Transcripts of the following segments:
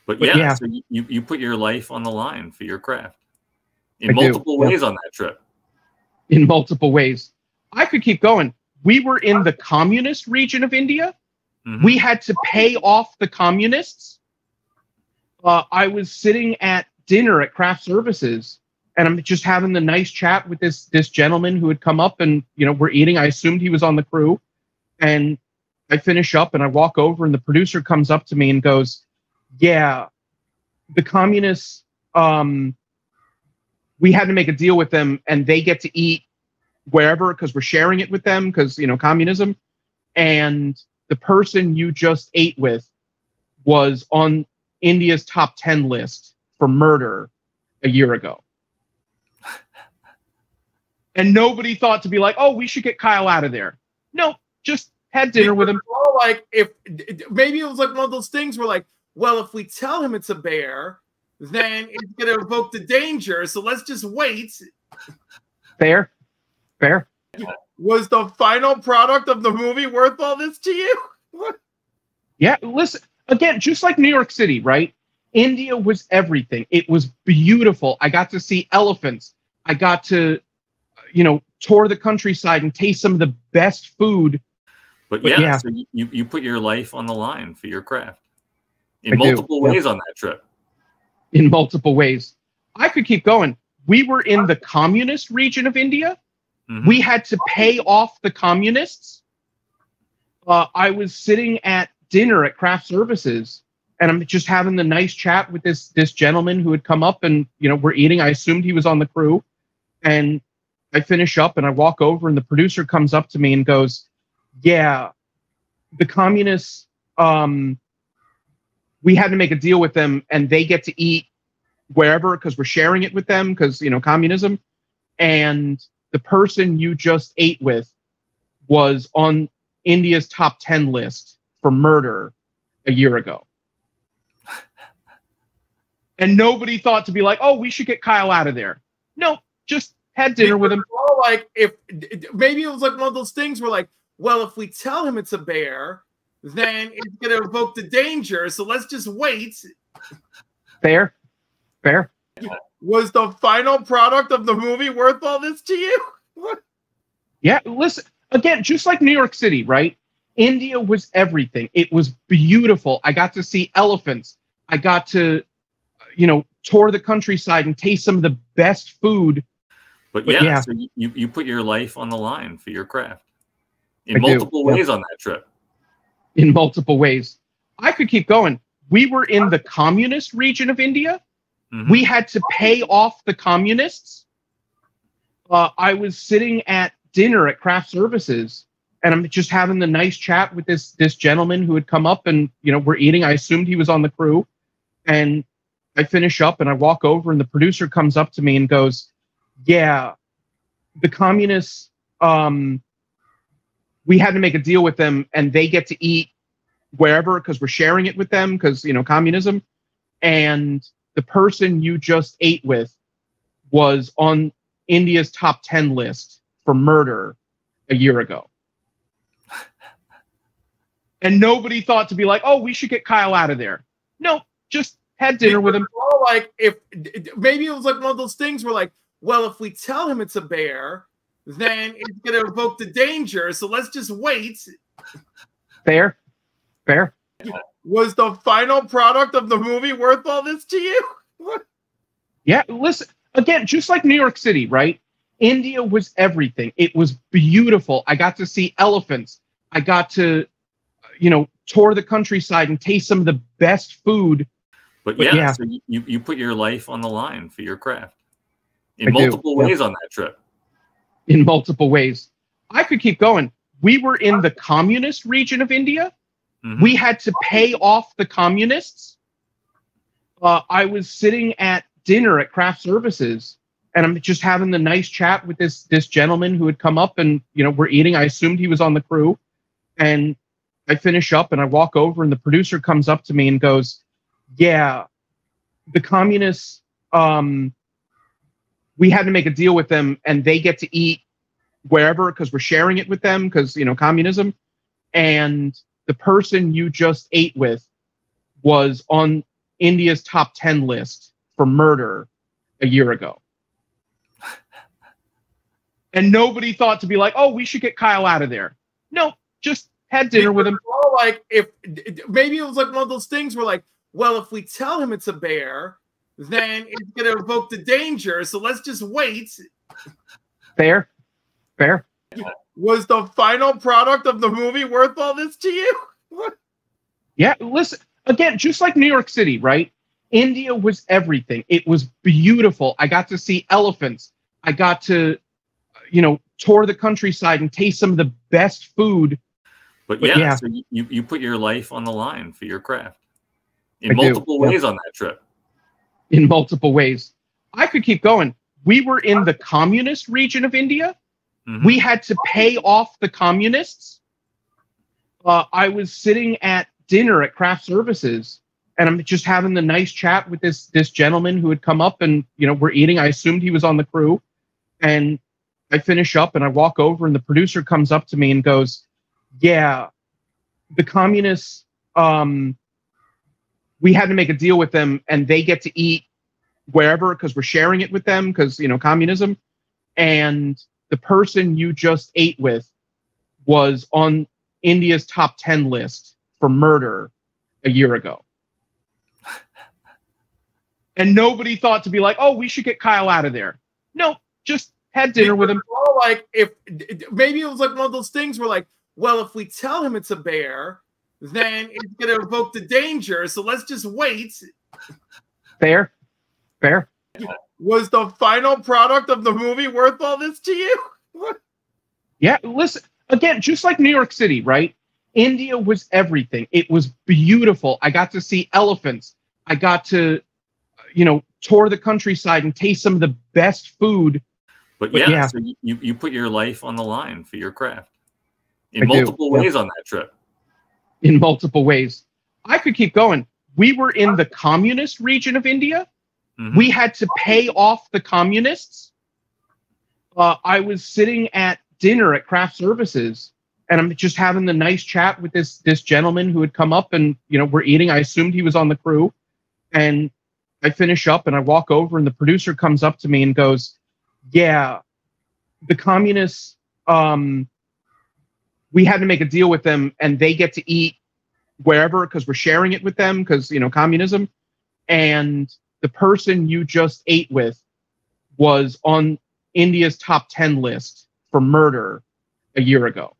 But But yeah, yeah. so you put your life on the line for your craft I in do, multiple yeah. ways on that trip. In multiple ways. I could keep going. We were in the communist region of India. Mhm. We had to pay off the communists. I was sitting at dinner at Craft Services, and I'm just having the nice chat with this gentleman who had come up, and we're eating. I assumed he was on the crew, and I finish up and I walk over, and the producer comes up to me and goes, "Yeah, the communists. We had to make a deal with them, and they get to eat wherever because we're sharing it with them because communism. And the person you just ate with was on India's top 10 list for murder a year ago." And nobody thought to be like, "Oh, we should get Kyle out of there." No, just had dinner with him. All like, if maybe it was like one of those things where like, well, if we tell him it's a bear, then it's going to evoke the danger. So let's just wait. Fair. Was the final product of the movie worth all this to you? Yeah, listen, again, just like New York City, right? India was everything. It was beautiful. I got to see elephants. I got to, tour the countryside and taste some of the best food. But yeah, so you put your life on the line for your craft in I do, multiple yeah. ways on that trip. In multiple ways. I could keep going. We were in the communist region of India. Mhm. We had to pay off the communists. I was sitting at dinner at Craft Services, and I'm just having the nice chat with this gentleman who had come up, and we're eating. I assumed he was on the crew, and I finish up and I walk over, and the producer comes up to me and goes, "Yeah, the communists. We had to make a deal with them, and they get to eat wherever because we're sharing it with them because communism. And the person you just ate with was on India's top 10 list for murder a year ago." And nobody thought to be like, "Oh, we should get Kyle out of there." No, just had dinner with him. All like, if maybe it was like one of those things where like, well, if we tell him it's a bear, then it's going to evoke the danger. So let's just wait. Fair. Was the final product of the movie worth all this to you? Yeah, listen, again, just like New York City, right? India was everything. It was beautiful. I got to see elephants. I got to, tour the countryside and taste some of the best food. But Yeah. yeah, so you put your life on the line for your craft in I do, multiple yeah. ways on that trip. In multiple ways. I could keep going. We were in the communist region of India. Mhm. We had to pay off the communists. I was sitting at dinner at Craft Services, and I'm just having the nice chat with this gentleman who had come up, and we're eating. I assumed he was on the crew, and I finish up and I walk over, and the producer comes up to me and goes, "Yeah, the communists. We had to make a deal with them, and they get to eat wherever because we're sharing it with them because communism. And the person you just ate with was on India's top 10 list for murder a year ago." And nobody thought to be like, "Oh, we should get Kyle out of there." No, just had dinner with him. All like, if maybe it was like one of those things where like, well, if we tell him it's a bear, then it's going to evoke the danger. So let's just wait. Fair. Was the final product of the movie worth all this to you? Yeah, listen, again, just like New York City, right? India was everything. It was beautiful. I got to see elephants. I got to, tour the countryside and taste some of the best food. But But yeah, yeah. so you put your life on the line for your craft in I do, multiple yeah. ways on that trip. In multiple ways. I could keep going. We were in the communist region of India. Mhm. We had to pay off the communists. I was sitting at dinner at Craft Services, and I'm just having the nice chat with this gentleman who had come up, and we're eating. I assumed he was on the crew, and I finish up and I walk over, and the producer comes up to me and goes, "Yeah, the communists. We had to make a deal with them, and they get to eat wherever because we're sharing it with them because communism. And the person you just ate with was on India's top 10 list for murder a year ago. And nobody thought to be like, oh, we should get Kyle out of there. No, just had dinner with him. Like, if maybe it was like one of those things where, like, well, if we tell him it's a bear, then it's going to evoke the danger. So let's just wait. Fair. Was the final product of the movie worth all this to you? Yeah, listen, again, just like New York City, right? India was everything. It was beautiful. I got to see elephants. I got to, tour the countryside and taste some of the best food. But yeah. So you put your life on the line for your craft in multiple ways on that trip. In multiple ways. I could keep going. We were in the communist region of India. Mm-hmm. We had to pay off the communists. I was sitting at dinner at Craft Services, and I'm just having the nice chat with this gentleman who had come up, and we're eating. I assumed he was on the crew, and I finish up and I walk over, and the producer comes up to me and goes, "Yeah, the communists. We had to make a deal with them, and they get to eat wherever because we're sharing it with them because communism. And the person you just ate with was on India's top 10 list for murder a year ago." And nobody thought to be like, oh, we should get Kyle out of there. No, just had dinner with him. Like, if maybe it was like one of those things where, like, well, if we tell him it's a bear, then it's going to evoke the danger. So let's just wait. Fair. Was the final product of the movie worth all this to you? Yeah, listen, again, just like New York City, right? India was everything. It was beautiful. I got to see elephants. I got to, tour the countryside and taste some of the best food. But yeah. So you put your life on the line for your craft in multiple ways on that trip. In multiple ways. I could keep going. We were in the communist region of India. Mm-hmm. We had to pay off the communists. I was sitting at dinner at Craft Services, and I'm just having the nice chat with this gentleman who had come up, and we're eating. I assumed he was on the crew, and I finish up and I walk over, and the producer comes up to me and goes, "Yeah, the communists. We had to make a deal with them, and they get to eat wherever because we're sharing it with them because communism. And the person you just ate with was on India's top 10 list for murder a year ago."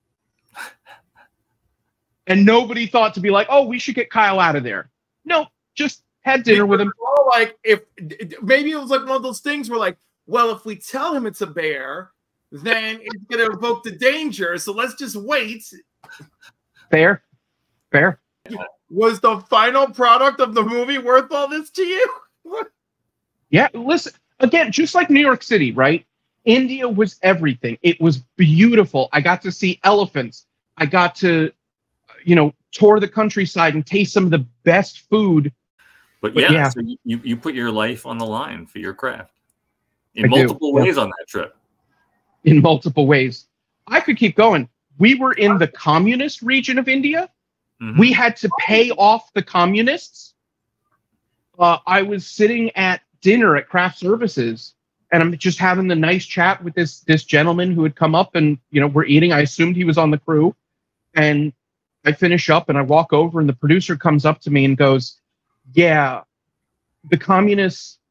And nobody thought to be like, oh, we should get Kyle out of there. No, just had dinner with him. Like, if maybe it was like one of those things where, like, well, if we tell him it's a bear, then it's going to evoke the danger. So let's just wait. Fair. Was the final product of the movie worth all this to you? Yeah, listen, again, just like New York City, right? India was everything. It was beautiful. I got to see elephants. I got to, tour the countryside and taste some of the best food. But yeah. So you put your life on the line for your craft in multiple ways on that trip. In multiple ways. I could keep going. We were in the communist region of India. Mm-hmm. We had to pay off the communists. I was sitting at dinner at Craft Services, and I'm just having the nice chat with this gentleman who had come up, and we're eating. I assumed he was on the crew, and I finish up and I walk over, and the producer comes up to me and goes, "Yeah, the communists.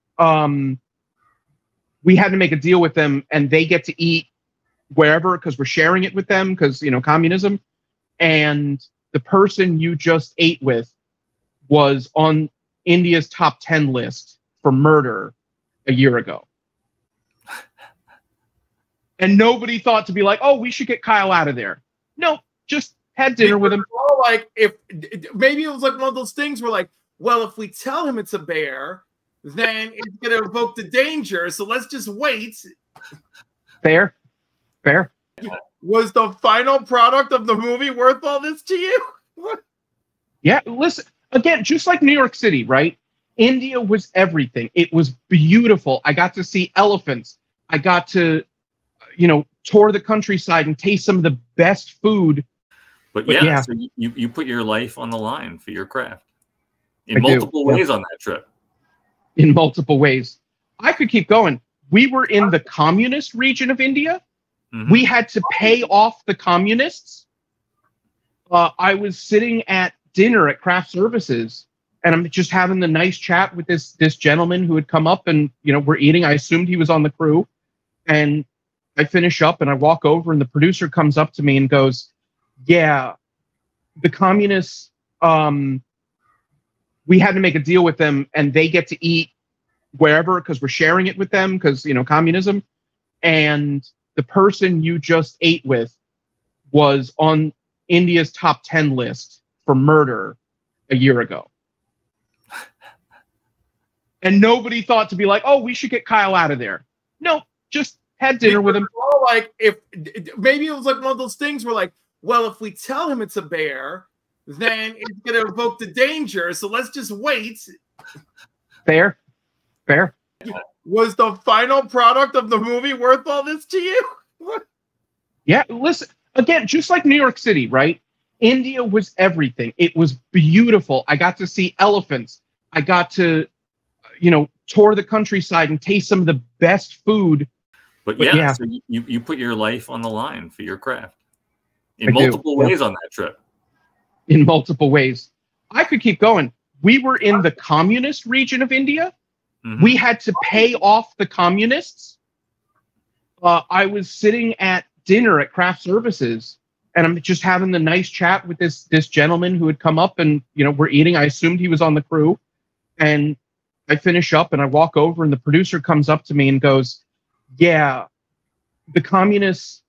We had to make a deal with them, and they get to eat wherever because we're sharing it with them because communism. And the person you just ate with was on India's top 10 list for murder a year ago." And nobody thought to be like, oh, we should get Kyle out of there. No, just had dinner with him. Like, if maybe it was like one of those things where, like, well, if we tell him it's a bear, then it's going to evoke the danger. So let's just wait. Fair. Was the final product of the movie worth all this to you? Yeah, listen, again, just like New York City, right? India was everything. It was beautiful. I got to see elephants. I got to, tour the countryside and taste some of the best food. But yeah. So you put your life on the line for your craft in multiple ways on that trip. In multiple ways. I could keep going. We were in the communist region of India. Mhm. We had to pay off the communists. I was sitting at dinner at Craft Services, and I'm just having the nice chat with this gentleman who had come up, and we're eating. I assumed he was on the crew, and I finish up and I walk over, and the producer comes up to me and goes, "Yeah, the communists. We had to make a deal with them, and they get to eat wherever because we're sharing it with them because communism. And the person you just ate with was on India's top 10 list for murder a year ago." And nobody thought to be like, "Oh, we should get Kyle out of there." No, just had dinner with him. Like, if maybe it was like one of those things where, like, well, if we tell him it's a bear, then it's going to evoke the danger. So let's just wait. Fair. Was the final product of the movie worth all this to you? Yeah, listen, again, just like New York City, right? India was everything. It was beautiful. I got to see elephants. I got to, tour the countryside and taste some of the best food. But yeah. So you put your life on the line for your craft in multiple ways on that trip. In multiple ways. I could keep going. We were in the communist region of India. Mhm. We had to pay off the communists. I was sitting at dinner at Craft Services, and I'm just having the nice chat with this gentleman who had come up, and we're eating. I assumed he was on the crew, and I finish up and I walk over, and the producer comes up to me and goes, "Yeah, the communists.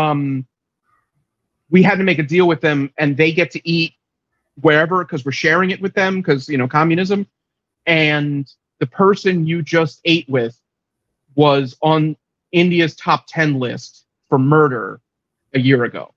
We had to make a deal with them, and they get to eat wherever because we're sharing it with them because communism. And the person you just ate with was on India's top 10 list for murder a year ago."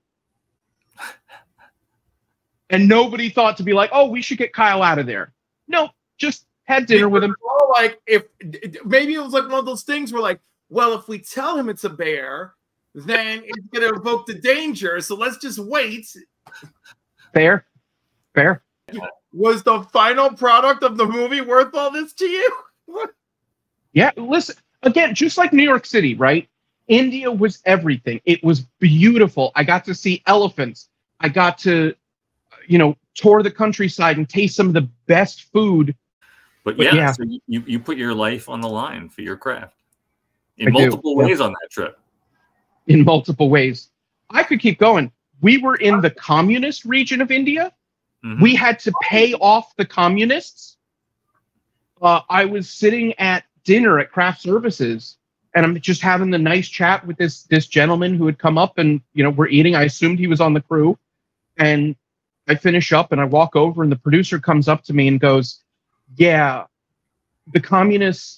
And nobody thought to be like, "Oh, we should get Kyle out of there." No, just had dinner with him. Like, if maybe it was like one of those things where, like, well, if we tell him it's a bear, then it's going to evoke the danger. So let's just wait. Fair. Was the final product of the movie worth all this to you? Yeah, listen, again, just like New York City, right? India was everything. It was beautiful. I got to see elephants. I got to, tour the countryside and taste some of the best food. But yeah. So you put your life on the line for your craft in multiple ways on that trip. In multiple ways. I could keep going. We were in the communist region of India. Mhm. We had to pay off the communists. I was sitting at dinner at Craft Services, and I'm just having the nice chat with this gentleman who had come up, and we're eating. I assumed he was on the crew, and I finish up and I walk over, and the producer comes up to me and goes, "Yeah, the communists.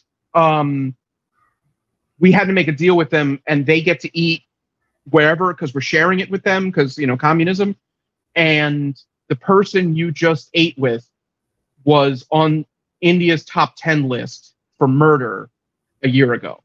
We had to make a deal with them, and they get to eat wherever because we're sharing it with them because communism. And the person you just ate with was on India's top 10 list for murder a year ago."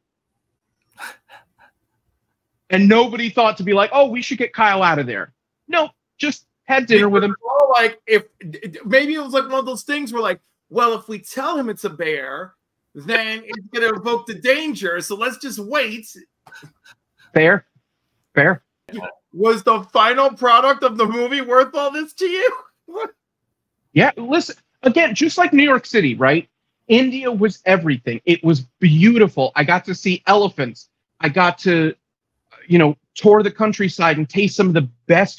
And nobody thought to be like, "Oh, we should get Kyle out of there." No, just had dinner with him. Like, if maybe it was like one of those things where, like, well, if we tell him it's a bear, then it's going to evoke the danger. So let's just wait. Fair. Was the final product of the movie worth all this to you? Yeah, listen, again, just like New York City, right? India was everything. It was beautiful. I got to see elephants. I got to, tour the countryside and taste some of the best